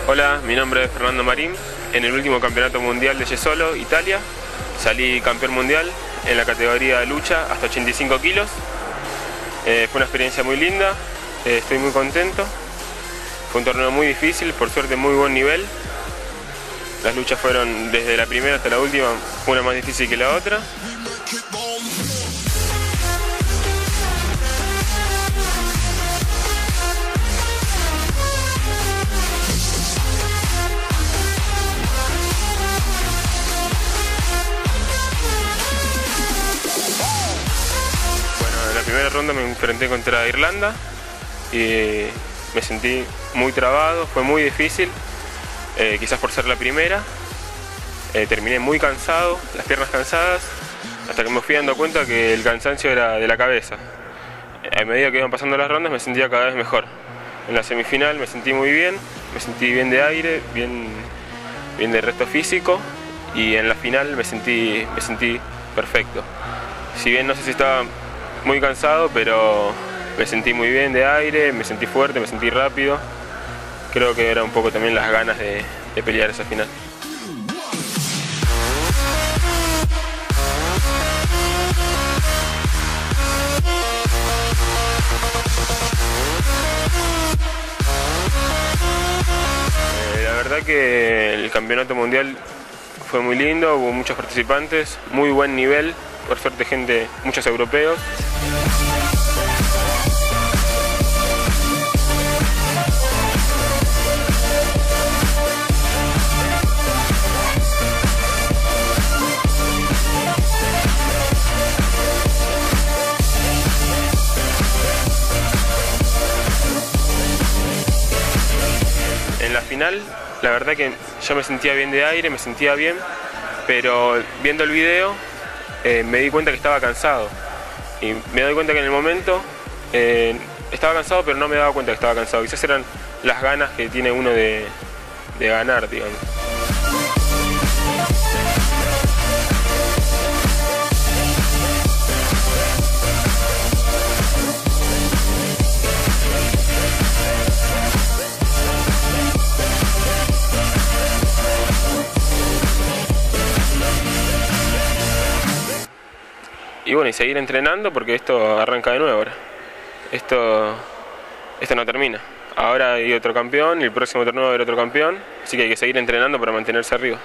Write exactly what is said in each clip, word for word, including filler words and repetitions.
Hola, mi nombre es Fernando Marín. En el último campeonato mundial de Jesolo, Italia, salí campeón mundial en la categoría de lucha hasta ochenta y cinco kilos. Eh, fue una experiencia muy linda, eh, estoy muy contento. Fue un torneo muy difícil, por suerte muy buen nivel. Las luchas fueron desde la primera hasta la última, una más difícil que la otra. En la primera ronda me enfrenté contra Irlanda y me sentí muy trabado, fue muy difícil, eh, quizás por ser la primera. Eh, terminé muy cansado, las piernas cansadas, hasta que me fui dando cuenta que el cansancio era de la cabeza. A medida que iban pasando las rondas me sentía cada vez mejor. En la semifinal me sentí muy bien, me sentí bien de aire, bien, bien de resto físico, y en la final me sentí, me sentí perfecto. Si bien no sé si estaba muy cansado, pero me sentí muy bien de aire, me sentí fuerte, me sentí rápido. Creo que era un poco también las ganas de, de pelear esa final. Eh, la verdad que el campeonato mundial fue muy lindo, hubo muchos participantes, muy buen nivel, por suerte gente, muchos europeos. En la final, la verdad que yo me sentía bien de aire, me sentía bien, pero viendo el video eh, me di cuenta que estaba cansado. Y me doy cuenta que en el momento eh, estaba cansado, pero no me daba cuenta que estaba cansado. Quizás eran las ganas que tiene uno de, de ganar, digamos. Y bueno, y seguir entrenando porque esto arranca de nuevo ahora. Esto, esto no termina. Ahora hay otro campeón y el próximo torneo va a haber otro campeón. Así que hay que seguir entrenando para mantenerse arriba.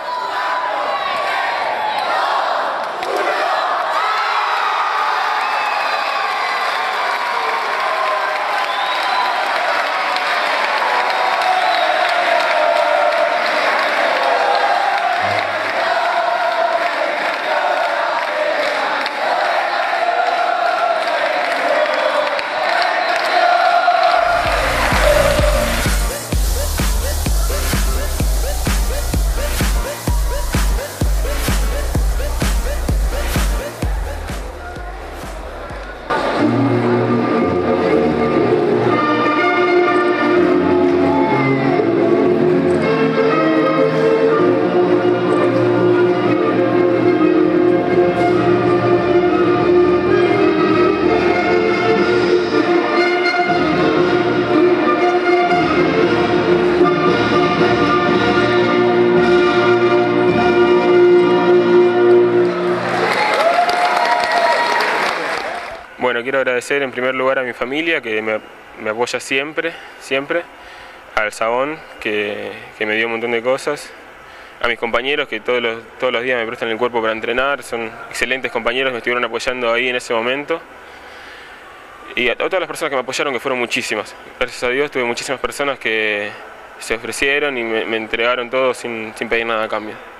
Bueno, quiero agradecer en primer lugar a mi familia que me, me apoya siempre, siempre, al Sabón que, que me dio un montón de cosas, a mis compañeros que todos los, todos los días me prestan el cuerpo para entrenar, son excelentes compañeros, me estuvieron apoyando ahí en ese momento, y a todas las personas que me apoyaron, que fueron muchísimas. Gracias a Dios tuve muchísimas personas que se ofrecieron y me, me entregaron todo sin, sin pedir nada a cambio.